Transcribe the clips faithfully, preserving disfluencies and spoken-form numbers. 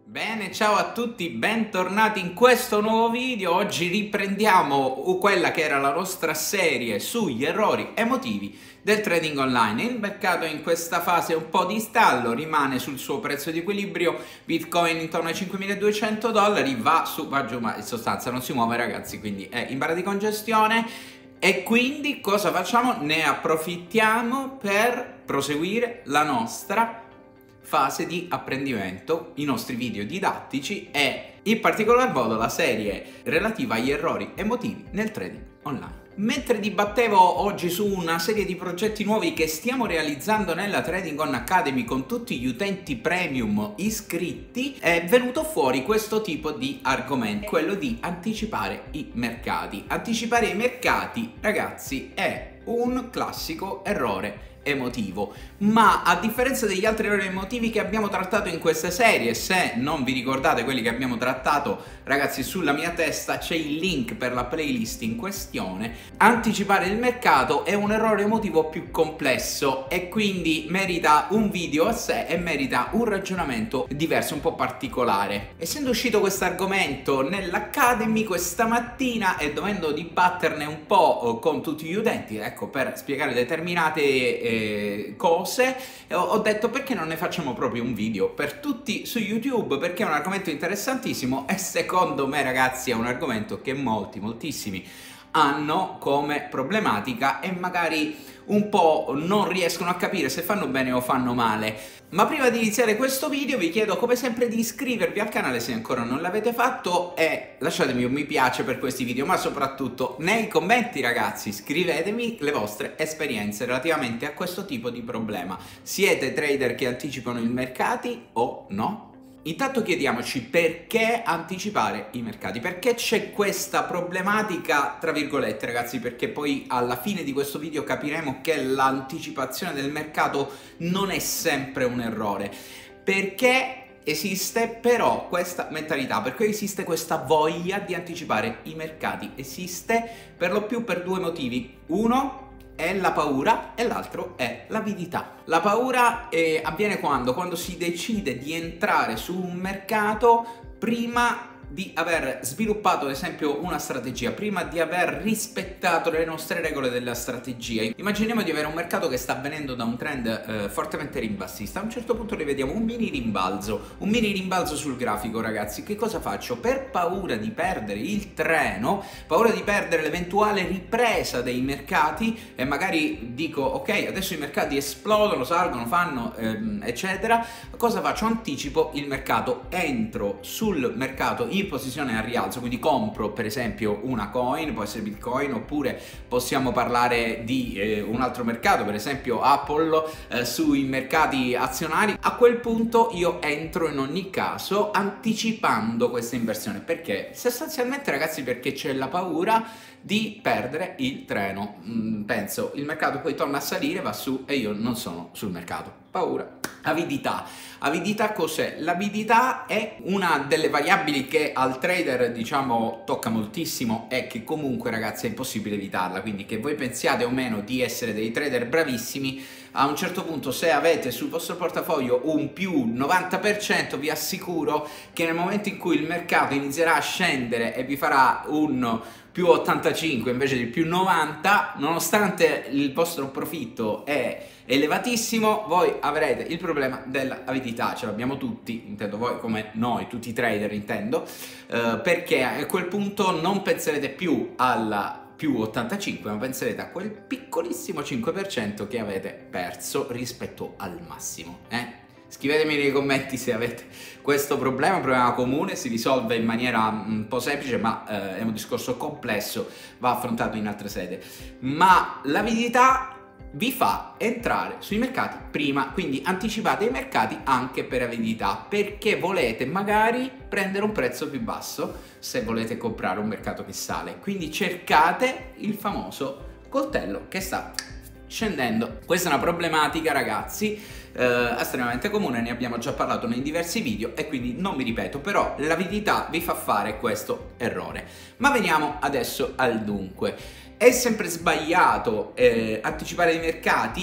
Bene, ciao a tutti, bentornati in questo nuovo video. Oggi riprendiamo quella che era la nostra serie sugli errori emotivi del trading online. Il mercato in questa fase è un po' di stallo, rimane sul suo prezzo di equilibrio, Bitcoin intorno ai cinquemiladuecento dollari, va su, va giù, ma in sostanza non si muove ragazzi, quindi è in barra di congestione. E quindi cosa facciamo? Ne approfittiamo per proseguire la nostra fase di apprendimento, i nostri video didattici e in particolar modo la serie relativa agli errori emotivi nel trading online. Mentre dibattevo oggi su una serie di progetti nuovi che stiamo realizzando nella Trading On Academy con tutti gli utenti premium iscritti, è venuto fuori questo tipo di argomento, quello di anticipare i mercati. Anticipare i mercati, ragazzi, è un classico errore emotivo, ma a differenza degli altri errori emotivi che abbiamo trattato in questa serie, se non vi ricordate quelli che abbiamo trattato, ragazzi, sulla mia testa c'è il link per la playlist in questione. Anticipare il mercato è un errore emotivo più complesso e quindi merita un video a sé e merita un ragionamento diverso, un po' particolare. Essendo uscito questo argomento nell'Academy questa mattina e dovendo dibatterne un po' con tutti gli utenti, ecco, per spiegare determinate eh, cose, ho detto perché non ne facciamo proprio un video per tutti su YouTube, perché è un argomento interessantissimo e secondo me ragazzi è un argomento che molti, moltissimi hanno come problematica e magari un po' non riescono a capire se fanno bene o fanno male. Ma prima di iniziare questo video vi chiedo come sempre di iscrivervi al canale se ancora non l'avete fatto e lasciatemi un mi piace per questi video, ma soprattutto nei commenti ragazzi scrivetemi le vostre esperienze relativamente a questo tipo di problema. Siete trader che anticipano i mercati o no? Intanto chiediamoci perché anticipare i mercati, perché c'è questa problematica tra virgolette ragazzi, perché poi alla fine di questo video capiremo che l'anticipazione del mercato non è sempre un errore, perché esiste però questa mentalità, perché esiste questa voglia di anticipare i mercati, esiste per lo più per due motivi. Uno è la paura e l'altro è l'avidità. La paura eh, avviene quando? Quando si decide di entrare su un mercato prima di aver sviluppato ad esempio una strategia, prima di aver rispettato le nostre regole della strategia. Immaginiamo di avere un mercato che sta avvenendo da un trend eh, fortemente rimbassista. A un certo punto rivediamo un mini rimbalzo, un mini rimbalzo sul grafico ragazzi. Che cosa faccio? Per paura di perdere il treno, paura di perdere l'eventuale ripresa dei mercati e magari dico ok, adesso i mercati esplodono, salgono, fanno ehm, eccetera, cosa faccio? Anticipo il mercato, entro sul mercato in posizione a rialzo, quindi compro per esempio una coin, può essere Bitcoin, oppure possiamo parlare di eh, un altro mercato, per esempio Apple, eh, sui mercati azionari. A quel punto io entro in ogni caso anticipando questa inversione, perché sostanzialmente ragazzi perché c'è la paura di perdere il treno. Mm, penso il mercato poi torna a salire, va su e io non sono sul mercato. Paura. Avidità. Avidità cos'è? L'avidità è una delle variabili che al trader diciamo tocca moltissimo e che comunque ragazzi è impossibile evitarla, quindi che voi pensiate o meno di essere dei trader bravissimi, a un certo punto se avete sul vostro portafoglio un più novanta per cento vi assicuro che nel momento in cui il mercato inizierà a scendere e vi farà un più ottantacinque invece di più novanta, nonostante il vostro profitto è elevatissimo, voi avrete il problema dell'avidità. Ce l'abbiamo tutti, intendo voi come noi, tutti i trader intendo, eh, perché a quel punto non penserete più alla più ottantacinque, ma penserete a quel piccolissimo cinque per cento che avete perso rispetto al massimo, eh? Scrivetemi nei commenti se avete questo problema, un problema comune, si risolve in maniera un po' semplice, ma eh, è un discorso complesso, va affrontato in altre sedi. Ma l'avidità vi fa entrare sui mercati prima, quindi anticipate i mercati anche per avidità, perché volete magari prendere un prezzo più basso se volete comprare un mercato che sale, quindi cercate il famoso coltello che sta scendendo. Questa è una problematica ragazzi eh, estremamente comune, ne abbiamo già parlato nei diversi video e quindi non mi ripeto, però l'avidità vi fa fare questo errore. Ma veniamo adesso al dunque. È sempre sbagliato eh, anticipare i mercati?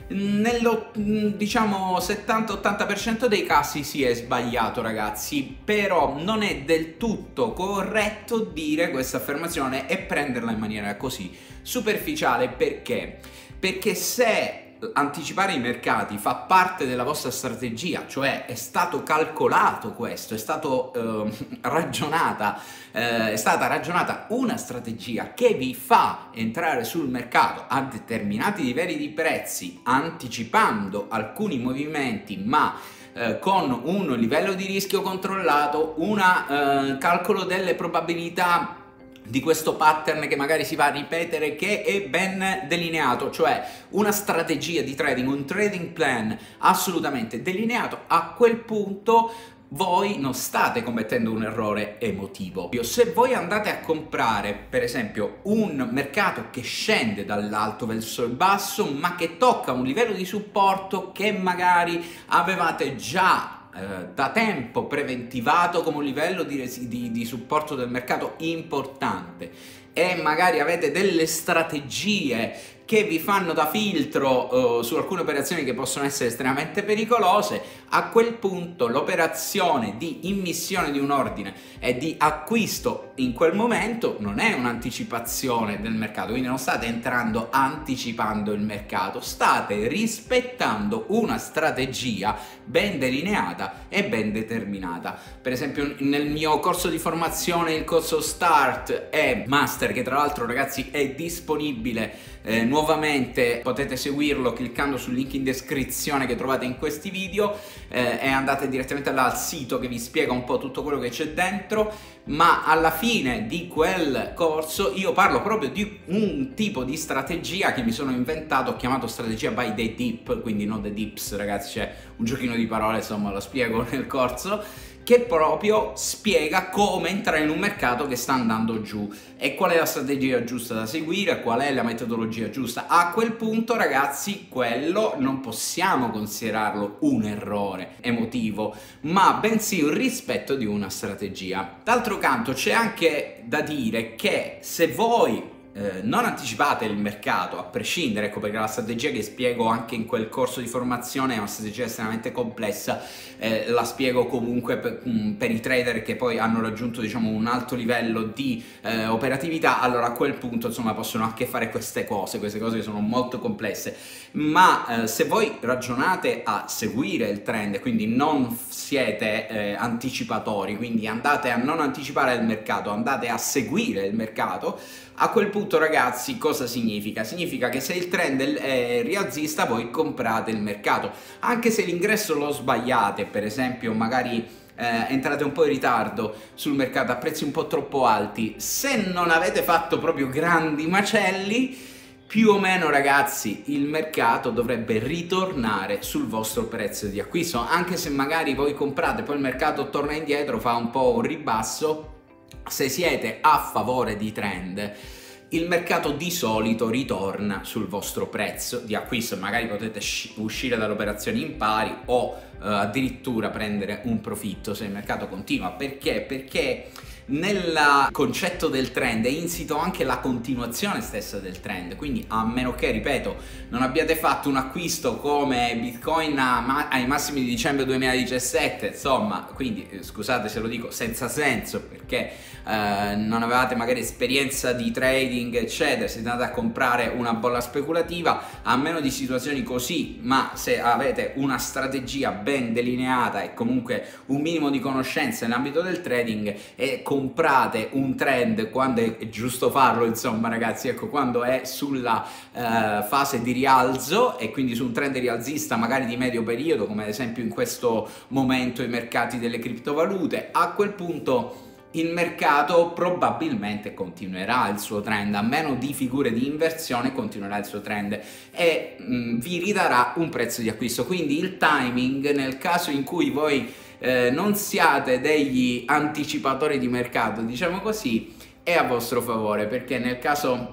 Nello diciamo settanta ottanta per cento dei casi si è sbagliato, ragazzi, però non è del tutto corretto dire questa affermazione e prenderla in maniera così superficiale. Perché? Perché se anticipare i mercati fa parte della vostra strategia, cioè è stato calcolato questo, è stato eh, ragionata, eh, è stata ragionata una strategia che vi fa entrare sul mercato a determinati livelli di prezzi, anticipando alcuni movimenti, ma eh, con un livello di rischio controllato, un eh, calcolo delle probabilità di questo pattern che magari si va a ripetere, che è ben delineato, cioè una strategia di trading, un trading plan assolutamente delineato, a quel punto voi non state commettendo un errore emotivo. Se voi andate a comprare, per esempio, un mercato che scende dall'alto verso il basso, ma che tocca un livello di supporto che magari avevate già da tempo preventivato come un livello di, di, di supporto del mercato importante, e magari avete delle strategie che vi fanno da filtro uh, su alcune operazioni che possono essere estremamente pericolose, a quel punto l'operazione di immissione di un ordine e di acquisto in quel momento non è un'anticipazione del mercato, quindi non state entrando anticipando il mercato, state rispettando una strategia ben delineata e ben determinata. Per esempio nel mio corso di formazione, il corso Start e Master, che tra l'altro, ragazzi, è disponibile Eh, nuovamente, potete seguirlo cliccando sul link in descrizione che trovate in questi video, eh, e andate direttamente là al sito che vi spiega un po' tutto quello che c'è dentro. Ma alla fine di quel corso io parlo proprio di un tipo di strategia che mi sono inventato, ho chiamato strategia by the dip, quindi non the dips, ragazzi, c'è un giochino di parole, insomma, lo spiego nel corso, che proprio spiega come entrare in un mercato che sta andando giù e qual è la strategia giusta da seguire, qual è la metodologia giusta. A quel punto, ragazzi, quello non possiamo considerarlo un errore emotivo, ma bensì un rispetto di una strategia. D'altro canto c'è anche da dire che se voi Eh, non anticipate il mercato, a prescindere, ecco perché la strategia che spiego anche in quel corso di formazione è una strategia estremamente complessa, eh, la spiego comunque per, mh, per i trader che poi hanno raggiunto, diciamo, un alto livello di eh, operatività. Allora a quel punto, insomma, possono anche fare queste cose, queste cose che sono molto complesse, ma eh, se voi ragionate a seguire il trend, quindi non siete eh, anticipatori, quindi andate a non anticipare il mercato, andate a seguire il mercato, a quel punto, ragazzi, cosa significa? Significa che se il trend è rialzista voi comprate il mercato, anche se l'ingresso lo sbagliate, per esempio magari eh, entrate un po' in ritardo sul mercato a prezzi un po' troppo alti, se non avete fatto proprio grandi macelli, più o meno, ragazzi, il mercato dovrebbe ritornare sul vostro prezzo di acquisto, anche se magari voi comprate, poi il mercato torna indietro, fa un po' un ribasso. Se siete a favore di trend, il mercato di solito ritorna sul vostro prezzo di acquisto, magari potete uscire dall'operazione in pari o eh, addirittura prendere un profitto se il mercato continua. Perché? Perché nel concetto del trend è insito anche la continuazione stessa del trend, quindi a meno che, ripeto, non abbiate fatto un acquisto come Bitcoin ma ai massimi di dicembre duemiladiciassette, insomma, quindi scusate se lo dico senza senso, perché eh, non avevate magari esperienza di trading eccetera, siete andati a comprare una bolla speculativa, a meno di situazioni così, ma se avete una strategia ben delineata e comunque un minimo di conoscenza nell'ambito del trading e comprate un trend quando è giusto farlo, insomma, ragazzi, ecco, quando è sulla eh, fase di rialzo e quindi su un trend rialzista magari di medio periodo, come ad esempio in questo momento i mercati delle criptovalute, a quel punto il mercato probabilmente continuerà il suo trend, a meno di figure di inversione continuerà il suo trend e mh, vi ridarà un prezzo di acquisto. Quindi il timing, nel caso in cui voi eh, non siate degli anticipatori di mercato, diciamo così, è a vostro favore, perché nel caso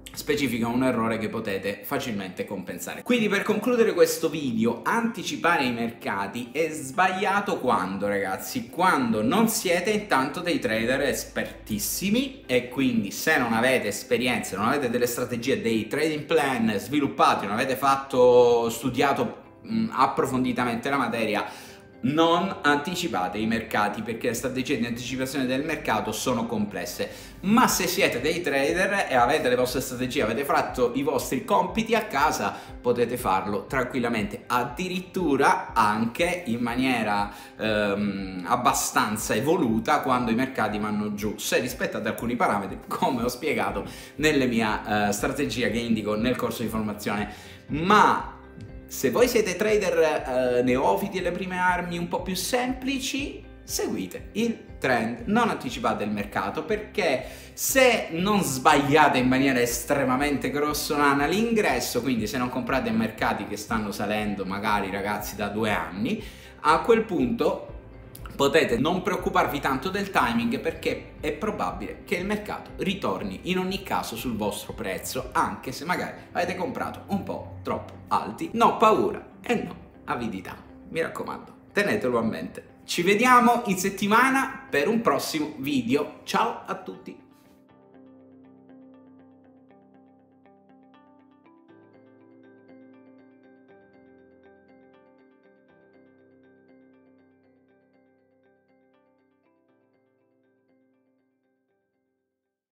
specifica un errore che potete facilmente compensare. Quindi, per concludere questo video, anticipare i mercati è sbagliato quando, ragazzi? Quando non siete intanto dei trader espertissimi, e quindi se non avete esperienze, non avete delle strategie, dei trading plan sviluppati, non avete fatto, studiato mh, approfonditamente la materia, non anticipate i mercati, perché le strategie di anticipazione del mercato sono complesse. Ma se siete dei trader e avete le vostre strategie, avete fatto i vostri compiti a casa, potete farlo tranquillamente, addirittura anche in maniera ehm, abbastanza evoluta quando i mercati vanno giù, se rispettate alcuni parametri, come ho spiegato nella mia eh, strategia che indico nel corso di formazione. Ma se voi siete trader eh, neofiti, alle prime armi, un po' più semplici, seguite il trend, non anticipate il mercato, perché se non sbagliate in maniera estremamente grossolana l'ingresso, quindi se non comprate mercati che stanno salendo magari, ragazzi, da due anni, a quel punto potete non preoccuparvi tanto del timing, perché è probabile che il mercato ritorni in ogni caso sul vostro prezzo, anche se magari avete comprato un po' troppo alti. No paura e no avidità, mi raccomando, tenetelo a mente. Ci vediamo in settimana per un prossimo video. Ciao a tutti!